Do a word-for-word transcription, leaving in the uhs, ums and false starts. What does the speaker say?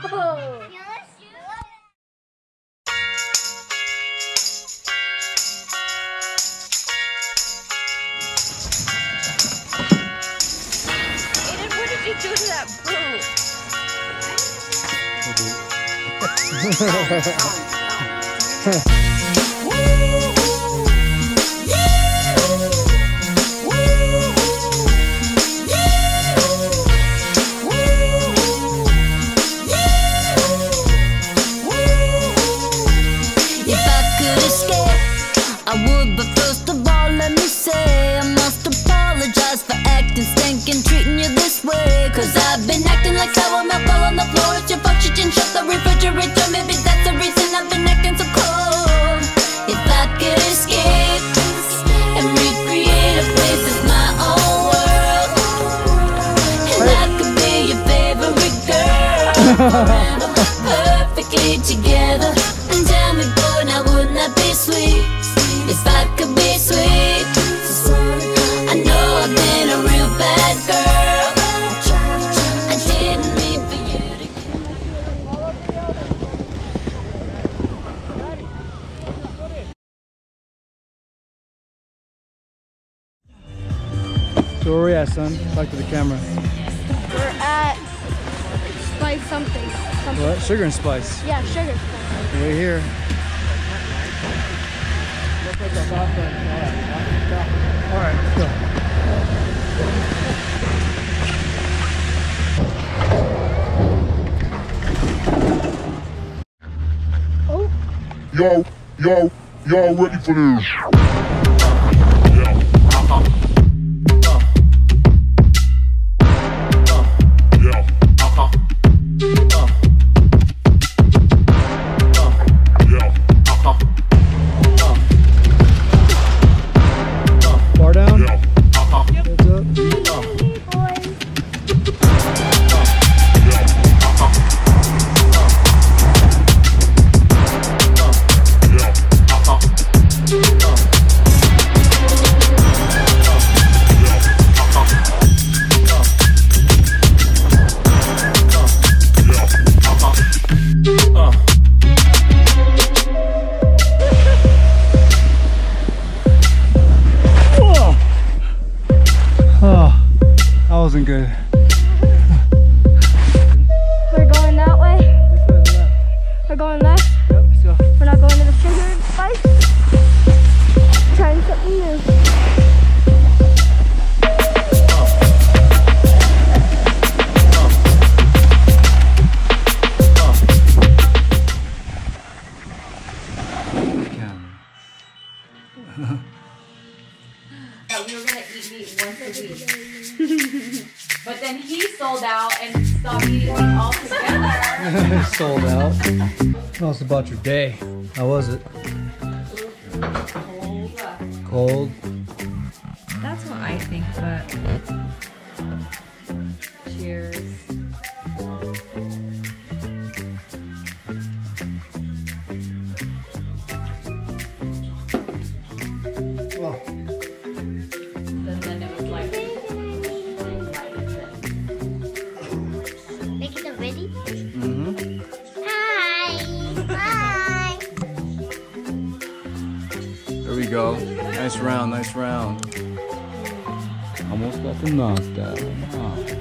Aiden, what did you do to that boat? Cause I've been acting like sour milk all on the floor. It's your fault you didn't shut the refrigerator. Maybe that's the reason I've been acting so cold. If I could escape and recreate a place as my own world, and I could be your favorite girl, forever perfectly together. And tell me, boy, now wouldn't that be sweet? If I could be sweet, I know I've been a real bad girl. So where are we at, son? Talk to the camera. We're at Spice something. something. What? Sugar and Spice. Yeah, Sugar Spice. We're here. Alright, let's go. Oh. Yo, yo, y'all ready for this? Wasn't good. We're going that way. We're going left. Yep, let's go. We're not going to the Sugar and Spice. Trying something new. Yeah, we were gonna eat meat once a week. But then he sold out and stopped eating meat altogether. Sold out. Tell us about your day. How was it? Cold. Cold. That's what I think, but cheers. Oh. And then it was like Making it ready? Mm-hmm. Hi! Bye! There we go. Nice round, nice round. Almost got the knockdown. Oh.